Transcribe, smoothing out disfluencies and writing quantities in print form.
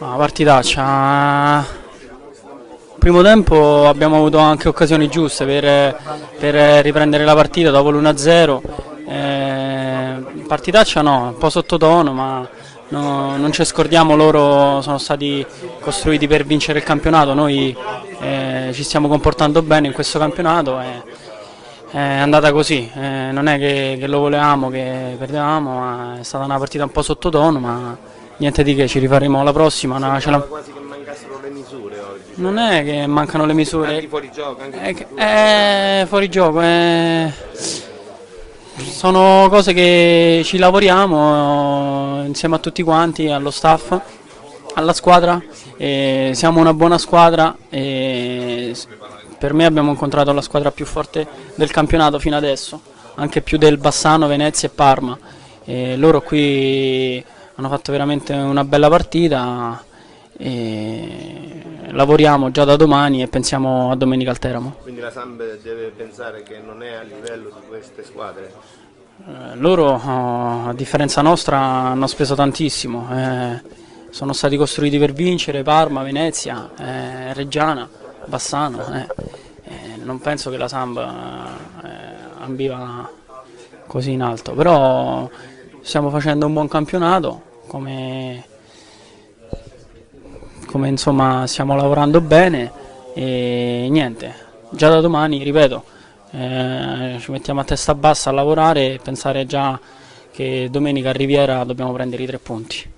Partitaccia. Primo tempo abbiamo avuto anche occasioni giuste per riprendere la partita dopo l'1-0. Partitaccia no, un po' sottotono, ma non ci scordiamo, loro sono stati costruiti per vincere il campionato, noi ci stiamo comportando bene in questo campionato, è andata così, non è che lo volevamo, che perdevamo, ma è stata una partita un po' sottotono, ma niente di che, ci rifaremo alla prossima. Sembrava quasi che mancassero le misure oggi. Non è che mancano le misure, Anche fuori gioco, è fuori gioco, sono cose che ci lavoriamo insieme a tutti quanti, allo staff, alla squadra, siamo una buona squadra e per me abbiamo incontrato la squadra più forte del campionato fino adesso, anche più del Bassano, Venezia e Parma. Loro qui hanno fatto veramente una bella partita e lavoriamo già da domani e pensiamo a domenica al Teramo. Quindi la Samp deve pensare che non è a livello di queste squadre? Loro, a differenza nostra, hanno speso tantissimo, sono stati costruiti per vincere, Parma, Venezia, Reggiana, Bassano, non penso che la Samp ambiva così in alto, però stiamo facendo un buon campionato, come insomma stiamo lavorando bene e niente, già da domani, ripeto, ci mettiamo a testa bassa a lavorare e pensare già che domenica a Riviera dobbiamo prendere i 3 punti.